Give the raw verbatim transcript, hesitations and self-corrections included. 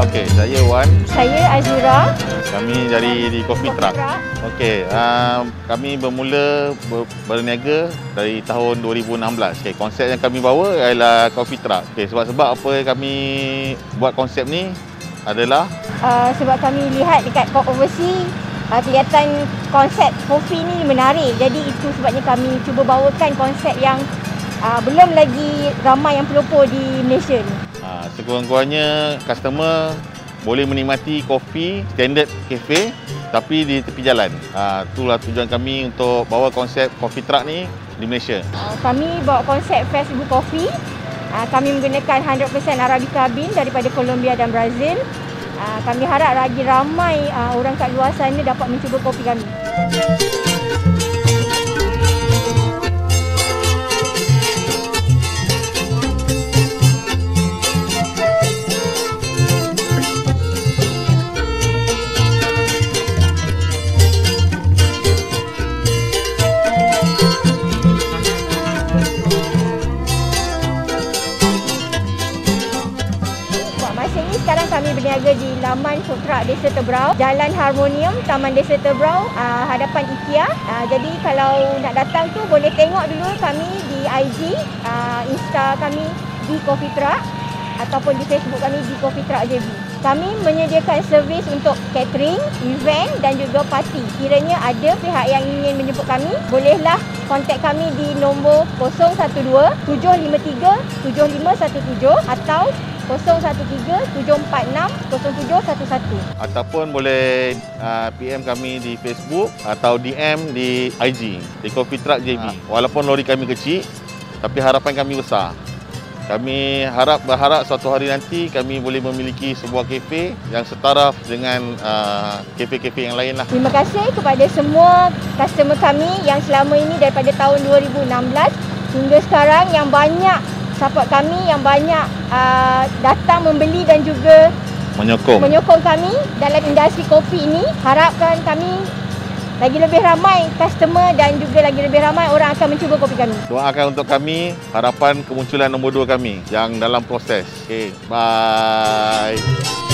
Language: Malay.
Okey, saya Wan. Saya Azura. Kami dari di Coffee Truck. Okey, uh, kami bermula ber, berniaga dari tahun dua ribu enam belas. Okay, konsep yang kami bawa ialah Coffee Truck. Okay, sebab-sebab apa kami buat konsep ni adalah uh, sebab kami lihat dekat Coop Overseas uh, kelihatan konsep kopi ni menarik. Jadi itu sebabnya kami cuba bawakan konsep yang uh, belum lagi ramai yang pelopor di Malaysia ni. Uh, sekurang-kurangnya customer boleh menikmati kopi standard cafe tapi di tepi jalan. Uh, itulah tujuan kami untuk bawa konsep Coffee Truck ni di Malaysia. Uh, kami bawa konsep Facebook Coffee. Uh, kami menggunakan one hundred percent Arabica bean daripada Colombia dan Brazil. Uh, kami harap lagi ramai uh, orang kat luar sana dapat mencuba kopi kami. Sekarang kami berniaga di laman food truck Desa Tebrau, Jalan Harmonium, Taman Desa Tebrau, uh, hadapan IKEA. Uh, jadi kalau nak datang tu boleh tengok dulu kami di I G, uh, Insta kami di Coffee Truck ataupun di Facebook kami di Coffee Truck J B. Kami menyediakan servis untuk catering, event dan juga parti. Kiranya ada pihak yang ingin menjemput kami, bolehlah kontak kami di nombor kosong satu dua tujuh lima tiga tujuh lima satu tujuh atau kosong satu tiga tujuh empat enam kosong tujuh satu satu. Ataupun boleh uh, P M kami di Facebook atau D M di I G di Coffee Truck J B. Ha. Walaupun lori kami kecil tapi harapan kami besar. Kami harap berharap suatu hari nanti kami boleh memiliki sebuah kafe yang setaraf dengan uh, kafe-kafe yang lain lah. Terima kasih kepada semua customer kami yang selama ini daripada tahun dua ribu enam belas hingga sekarang yang banyak support kami, yang banyak uh, datang membeli dan juga menyokong menyokong kami dalam industri kopi ini. Harapkan kami lagi lebih ramai customer dan juga lagi lebih ramai orang akan mencuba kopi kami. Doakan untuk kami, harapan kemunculan nombor dua kami yang dalam proses. Okay, bye.